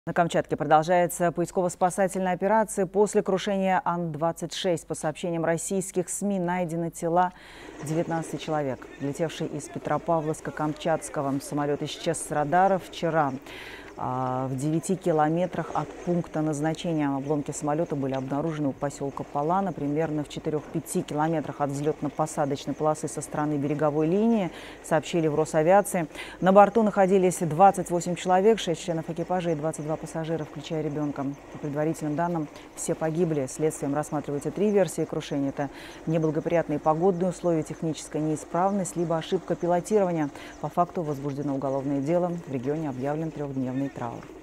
На Камчатке продолжается поисково-спасательная операция после крушения Ан-26. По сообщениям российских СМИ, найдены тела 19 человек. Летевший из Петропавловска-Камчатского самолет исчез с радаров вчера. В 9 километрах от пункта назначения обломки самолета были обнаружены у поселка Палана, примерно в 4-5 километрах от взлетно-посадочной полосы со стороны береговой линии, сообщили в Росавиации. На борту находились 28 человек, 6 членов экипажа и 22 пассажира, включая ребенка. По предварительным данным, все погибли. Следствием рассматриваются 3 версии крушения. Это неблагоприятные погодные условия, техническая неисправность, либо ошибка пилотирования. По факту возбуждено уголовное дело. В регионе объявлен 3-дневный траур.